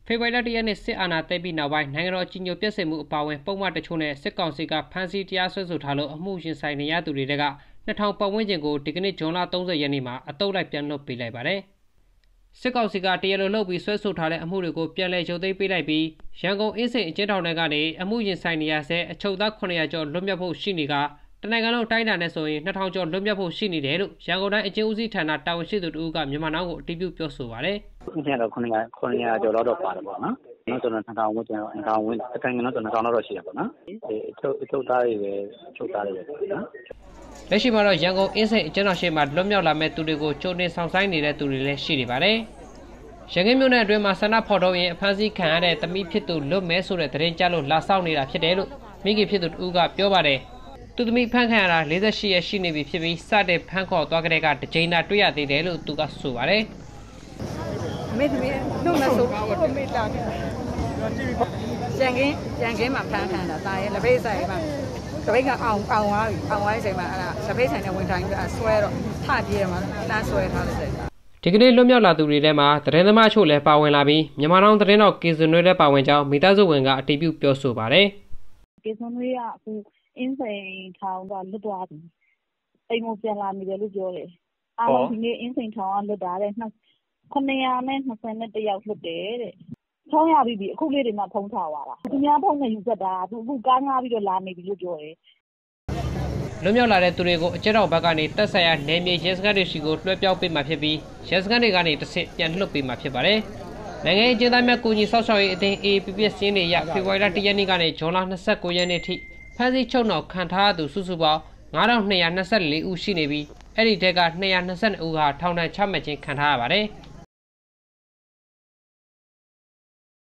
ဖေဖော်ဝါရီလ1ရက်နေ့စစ်အာဏာသိမ်းပြီးနောက်ပိုင်းနိုင်ငံတော်အကြီးအကျယ်ပြည့်စုံမှုအပါအဝင်ပုံမှန်တချို့နဲ့စစ်ကောင်စီကဖမ်းဆီးတရားစွဲဆိုထားလို့အမှုရင်ဆိုင်နေရသူတွေက2000ပတ်ဝန်းကျင်ကိုဒီကနေ့ဇွန်လ30ရက်နေ့မှာအတုပ်လိုက်ပြန်လွှတ်ပေးလိုက်ပါတယ်။စစ်ကောင်စီကတရားလိုလုပ်ပြီးဆွဲဆိုထားတဲ့အမှုတွေကိုပြန်လည်ရုပ်သိမ်းပေးလိုက်ပြီးရန်ကုန်အင်းစိန်အကျဉ်းထောင်ထဲကနေအမှုရင်ဆိုင်နေရဆဲအချုပ်သား900ကျော်လွတ်မြောက်ဖို့ရှိနေကတနိုင်ငံလုံးတိုင်းတာနဲ့ဆိုရင်2000ကျော်လွတ်မြောက်ဖို့ရှိနေတယ်လို့ရန်ကုန်တိုင်းအကျဉ်းဦးစီးဌာနတာဝန်ရှိသူတို့ကမြန်မာနိုင်ငံကိုအတည်ပြုပြောဆိုပါတယ်။ဒီနေ့တော့900ကျော်တော့ပါတယ်ပေါ့နော်။ကျွန်တော်2000ဝန်းကျင်တော့2000ဝန်းအတိုင်းကတော့2000တော့ရှိရပါတော့နော်။အချုပ်သားတွေပဲချုပ်သားတွေပဲနော်။လက်ရှိမှာတော့ရန်ကုန်အင်းစိန်အကျဉ်းထောင်ရှိမှာလွတ်မြောက်လာမဲ့သူတွေကိုကြိုတင်ဆောင်ဆိုင်နေတဲ့သူတွေလည်းရှိနေပါတယ်။ရန်ကုန်မြို့နယ်အတွင်းမှာဆန္ဒဖော်ထုတ်ရင်အဖမ်းဆီးခံရတဲ့တမိဖြစ်သူလွတ်မဲဆိုတဲ့သတင်းကြားလို့လာဆောက်နေတာဖြစ်တယ်လို့မိခင်ဖြစ်သူတူကပြောပါတယ်။သူသမီးဖမ်းခံရတာ48ရက်ရှိနေပြီဖြစ်ပြီးစတဲ့ဖမ်းခေါ်သွားကြတဲ့ကတစ်ချိန်သာတွေ့ရသေးတယ်လို့သူကဆိုပါတယ်။မေသမီးတို့မဆိုဘူးမေလာကြံကင်းမှာဖမ်းခံတာတာရဲ့လက်ဖေးဆိုင်မှာတပိတ်ကအောင်သွားပြီအောင်သွားချိန်မှာအဲ့ဒါလက်ဖေးဆိုင်နဲ့ဝင်ထိုင်ပြီးဆွဲတော့ထပြေးတယ်မှာတန်းဆွဲထားတဲ့ဒီကနေ့လွတ်မြောက်လာသူတွေထဲမှာသတင်းသမားချို့လည်းပါဝင်လာပြီးမြန်မာနိုင်ငံသတင်းတော်ကေစွန်နွေးလည်းပါဝင်ကြောင်းမိသားစုဝင်ကအတည်ပြုပြောဆိုပါတယ်။ကေစွန်နွေးကအခုအင်းစိန်ထောင်ကလွတ်သွားပြီ။အိမ်ကိုပြန်လာနေတယ်လို့ပြောတယ်။အားလုံးဒီနေ့အင်းစိန်ထောင်ကလွတ်တာတဲ့921ယောက်လွတ်တယ်တဲ့။ထောင်းရပြီအခုလေးတွေမှဖုံးထားသွားတာ။သူများဖုံးနေယူဆက်တာအခုကားငှားပြီးတော့လာနေပြီလို့ပြောတယ်။လွတ်မြောက်လာတဲ့သူတွေကိုအကျဉ်းထောင်ဘက်ကနေတက်ဆိုင်ရာနယ်မြေရဲစခန်းတွေရှိကိုလွှဲပြောင်းပေးမှာဖြစ်ပြီးရဲစခန်းတွေကနေတစ်ဆင့်ပြန်လွှတ်ပေးမှာဖြစ်ပါတယ်။နိုင်ငံရေးအကျဉ်းသားများကူညီဆောက်ရှောက်ရေးအသင်း AAPP စင်းတွေရဖေဖော်ဝါရီလ1ရက်နေ့ကနေဇွန်လ29ရက်နေ့ထိဖမ်းဆီးချုပ်နှောင်ခံထားသူစုစုပေါင်း9224ဦးရှိနေပြီးအဲ့ဒီထဲက222ဦးဟာထောင်ဒဏ်ချမှတ်ခြင်းခံထားရပါတယ်။